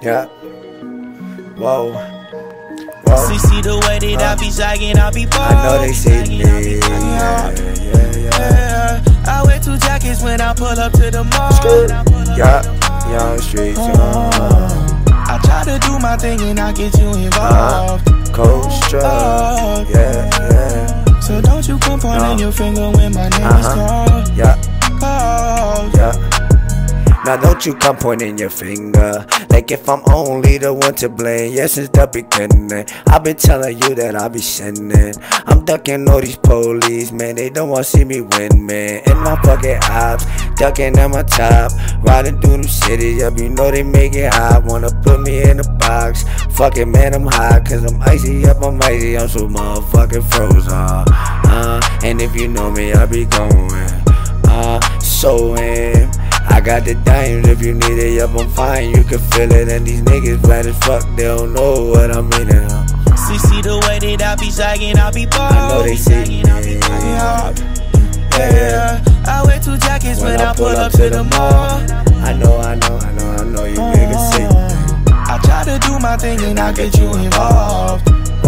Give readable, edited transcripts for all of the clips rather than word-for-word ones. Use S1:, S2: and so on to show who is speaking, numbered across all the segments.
S1: Yeah. Whoa. Whoa.
S2: See the way that I be zagging, I be bald.
S1: I know they see me. Yeah.
S2: I wear 2 jackets when I pull up to the mall.
S1: Yeah. Young streets,
S2: I try to do my thing and I get you involved.
S1: Cold struck. Yeah.
S2: So don't you come pointing your finger when my name is called.
S1: Yeah.
S2: Called.
S1: Yeah. Now don't you come pointing your finger like if I'm only the one to blame. Yes, since the beginning I've been telling you that I be sinning. I'm ducking all these police, man, they don't wanna see me win, man. In my fucking ops, ducking at my top, riding through them cities up, you know they make it hot. Wanna put me in a box, fuck it, man, I'm hot. Cause I'm icy up, I'm icy, I'm so motherfucking frozen. And if you know me, I be going so in. I got the dimes, if you need it, yup, I'm fine, you can feel it. And these niggas bad as fuck, they don't know what I'm in.
S2: See the way that I be zagging, I be bald.
S1: I know they see me.
S2: Yeah. I wear 2 jackets when I pull up to the mall.
S1: I know you niggas see me.
S2: I try to do my thing and I get you involved.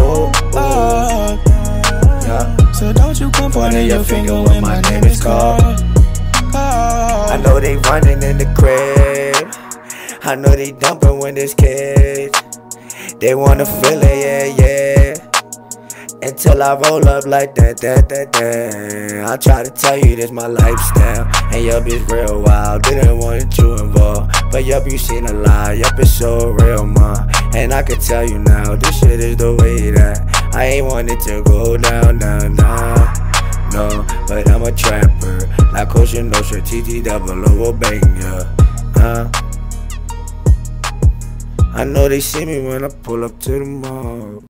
S1: Yeah.
S2: So don't you come pointing your finger when my name is called.
S1: I know they running in the crib, I know they dumping when there's kids. They wanna feel it, yeah. Until I roll up like that. I try to tell you this my lifestyle, and yup, it's real wild. Didn't want you involved, but yup, you seen a lie. Yup, it's so real, man. And I can tell you now, this shit is the way that I ain't want it to go down. No, but I'm a trapper, like Ocean Ocean, TTO will bang ya. I know they see me when I pull up to the mall.